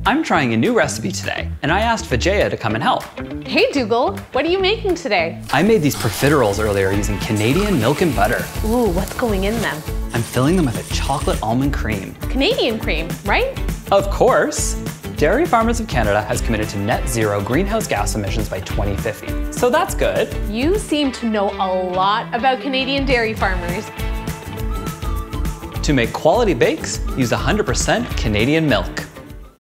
I'm trying a new recipe today, and I asked Vijaya to come and help. Hey Dougal, what are you making today? I made these profiteroles earlier using Canadian milk and butter. Ooh, what's going in them? I'm filling them with a chocolate almond cream. Canadian cream, right? Of course! Dairy Farmers of Canada has committed to net zero greenhouse gas emissions by 2050, so that's good. You seem to know a lot about Canadian dairy farmers. To make quality bakes, use 100% Canadian milk.